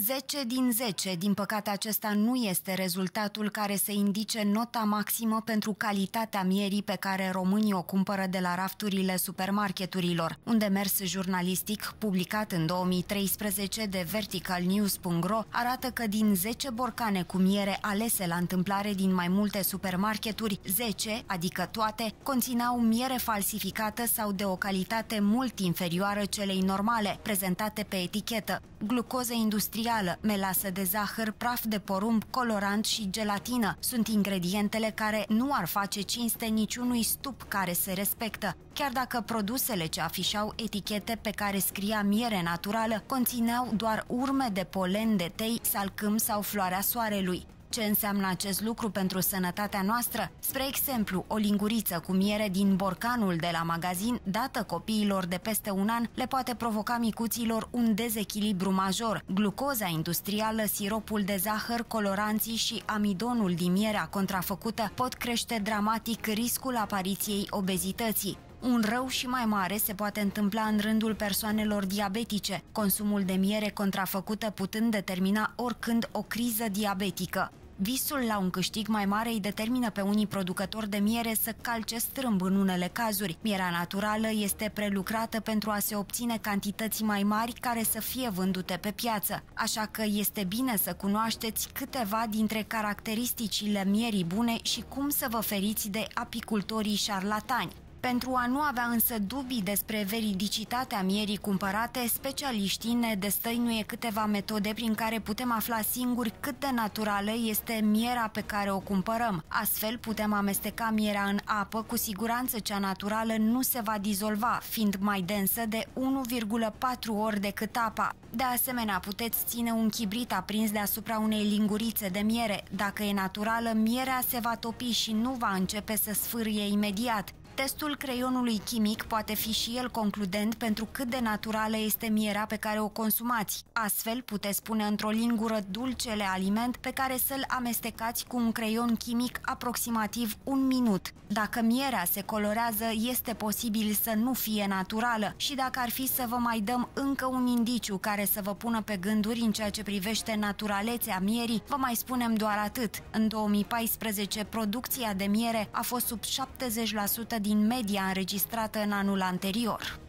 10 din 10. Din păcate, acesta nu este rezultatul care să indice nota maximă pentru calitatea mierii pe care românii o cumpără de la rafturile supermarketurilor. Un demers jurnalistic publicat în 2013 de verticalnews.ro arată că din 10 borcane cu miere alese la întâmplare din mai multe supermarketuri, 10, adică toate, conțineau miere falsificată sau de o calitate mult inferioară celei normale, prezentate pe etichetă. Glucoză industrială, melasă de zahăr, praf de porumb, colorant și gelatină sunt ingredientele care nu ar face cinste niciunui stup care se respectă, chiar dacă produsele ce afișau etichete pe care scria miere naturală conțineau doar urme de polen de tei, salcâm sau floarea soarelui. Ce înseamnă acest lucru pentru sănătatea noastră? Spre exemplu, o linguriță cu miere din borcanul de la magazin, dată copiilor de peste un an, le poate provoca micuților un dezechilibru major. Glucoza industrială, siropul de zahăr, coloranții și amidonul din mierea contrafăcută pot crește dramatic riscul apariției obezității. Un rău și mai mare se poate întâmpla în rândul persoanelor diabetice, consumul de miere contrafăcută putând determina oricând o criză diabetică. Visul la un câștig mai mare îi determină pe unii producători de miere să calce strâmb în unele cazuri. Mierea naturală este prelucrată pentru a se obține cantități mai mari care să fie vândute pe piață, așa că este bine să cunoașteți câteva dintre caracteristicile mierii bune și cum să vă feriți de apicultorii șarlatani. Pentru a nu avea însă dubii despre veridicitatea mierii cumpărate, specialiștii ne destăinuie câteva metode prin care putem afla singuri cât de naturală este mierea pe care o cumpărăm. Astfel putem amesteca mierea în apă, cu siguranță cea naturală nu se va dizolva, fiind mai densă de 1,4 ori decât apa. De asemenea, puteți ține un chibrit aprins deasupra unei lingurițe de miere. Dacă e naturală, mierea se va topi și nu va începe să sfârie imediat. Testul creionului chimic poate fi și el concludent pentru cât de naturală este mierea pe care o consumați. Astfel, puteți pune într-o lingură dulcele aliment pe care să-l amestecați cu un creion chimic aproximativ 1 minut. Dacă mierea se colorează, este posibil să nu fie naturală și dacă ar fi să vă mai dăm încă un indiciu care să vă pună pe gânduri în ceea ce privește naturalețea mierii, vă mai spunem doar atât. În 2014, producția de miere a fost sub 70% din media înregistrată în anul anterior.